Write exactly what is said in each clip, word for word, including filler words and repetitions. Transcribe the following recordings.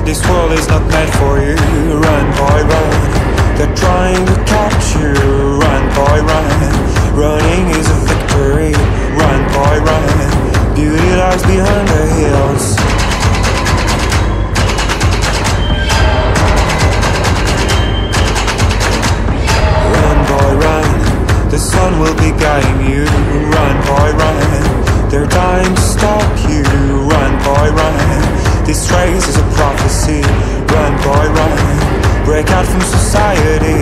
This world is not meant for you. Run, boy, run. They're trying to catch you. Run, boy, run. Running is a victory. Run, boy, run. Beauty lies behind the hills. Run, boy, run. The sun will be guiding you. Run, boy, run. They're dying to stop you. Run, boy, run. This race is a prophecy. Run, boy, run. Break out from society.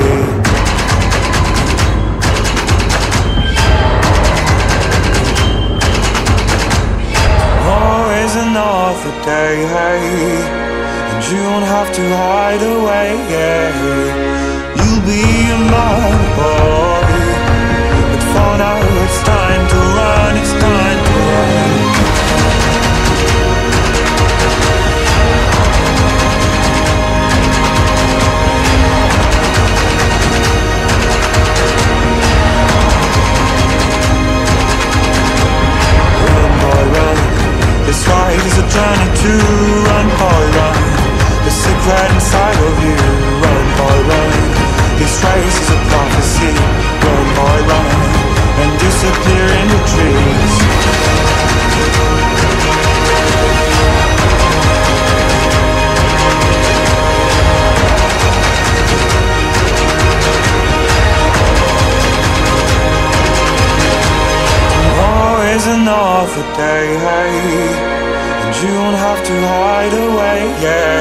Always another day, hey, and you don't have to hide away, yeah. You'll be a man, boy, but for now it's time to run, it's time to run. This ride is a journey to run, boy, run. The secret inside of you. Run, boy, run. This race is a prophecy. Run, boy, run. And disappear in the trees. Always another day, hey, and you don't have to hide away, yeah.